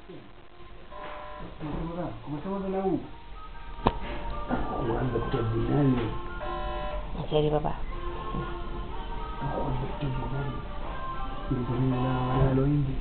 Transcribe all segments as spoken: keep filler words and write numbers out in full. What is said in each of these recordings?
Comenzamos de la U. Estamos jugando extraordinario. ¿En serio, papá? Estamos jugando extraordinario. Quiero ponerle la balada a los indios.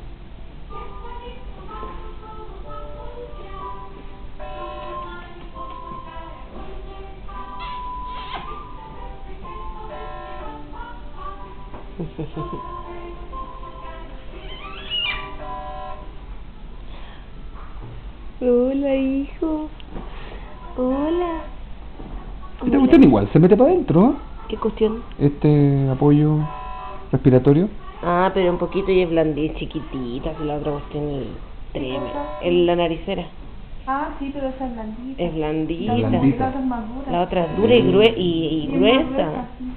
Hola, hijo. Hola. Esta cuestión igual se mete para adentro, ¿eh? ¿Qué cuestión? Este apoyo respiratorio. Ah, pero un poquito y es blandita, chiquitita, que la otra cuestión es tremenda. Es la naricera. Ah, sí, pero esa es blandita. Es blandita. La otra, Blandita. la otra es más dura. La otra es dura y, grue y, y Y es más gruesa. gruesa, sí.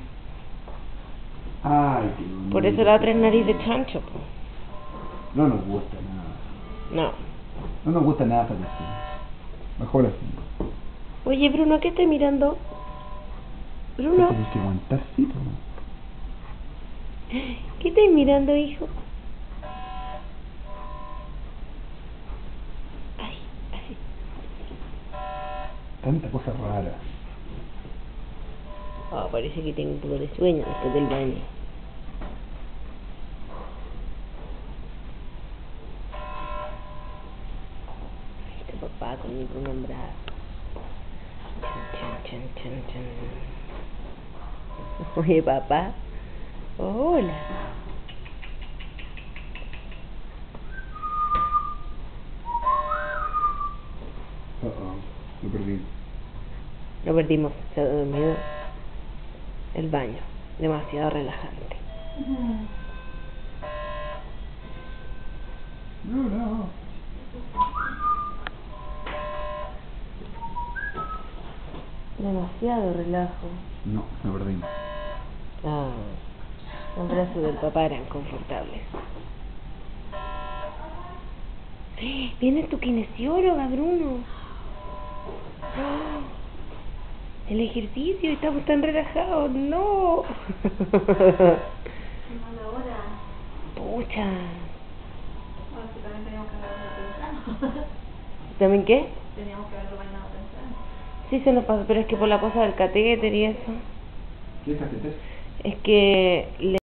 Ay, qué bonito. Por eso la otra es nariz de chancho, po. No nos gusta nada. No. No nos gusta nada esta cuestión. Mejor así. Oye, Bruno, ¿qué estás mirando? Bruno, Tienes que aguantar, sí, po. ¿qué estás mirando, hijo? Ay, ay. Tanta cosa rara. Oh, parece que tengo un poco de sueño después del baño. Este papá con mi Bruno en brazos. Chan, chan, chan, chan, chan. Oye, papá. Hola. Uh -oh. Lo perdí. Lo perdimos. Se ha dormido. El baño. Demasiado relajante. Ujú. No, no. Demasiado relajo. No, lo perdimos. Ah, los brazos del papá eran confortables. Viene tu kinesióloga, Bruno. ¡Ah! El ejercicio, estamos tan relajados. No. Qué mala hora. Pucha. Bueno, sí, también teníamos que haberlo temprano. ¿También qué? Teníamos que haberlo bañado temprano. Sí, se nos pasó, pero es que por la cosa del catéter y eso. ¿Qué catéter? Es que le